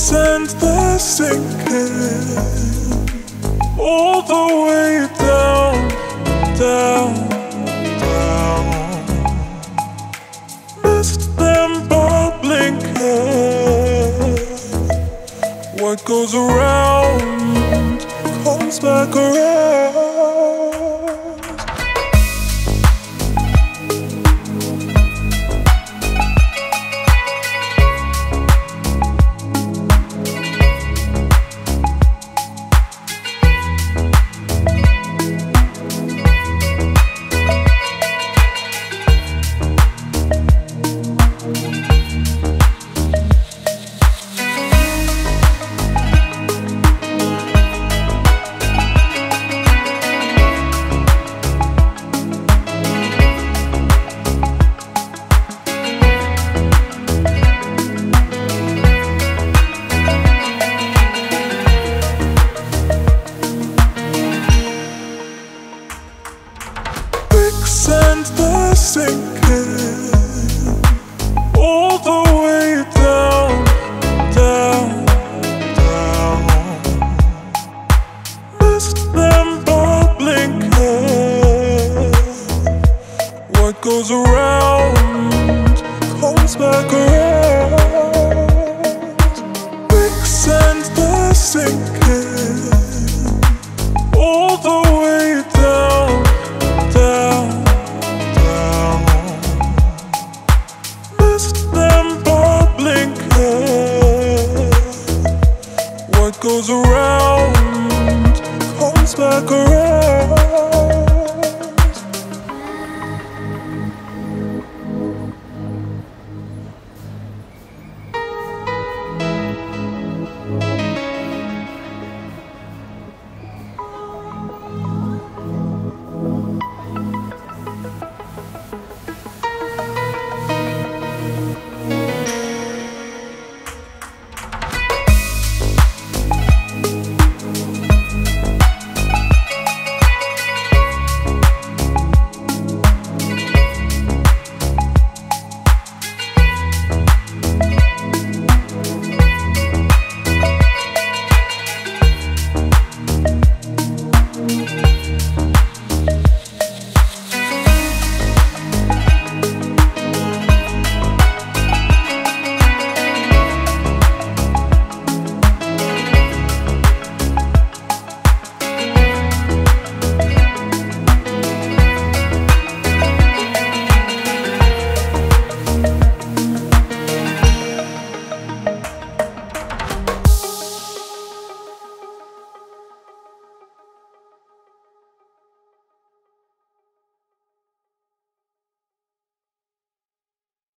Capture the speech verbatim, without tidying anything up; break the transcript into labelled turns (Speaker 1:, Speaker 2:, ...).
Speaker 1: Quicksand, they're sinking all the way down, down, down. Missed them bubbling here. What goes around comes back around. Quicksand, they're sinking all the way down, down, down. Missed them bubbling here. What goes around comes back around. Quicksand, they're sinking all the way down, down, down. Missed them bubbling here. What goes around comes back around.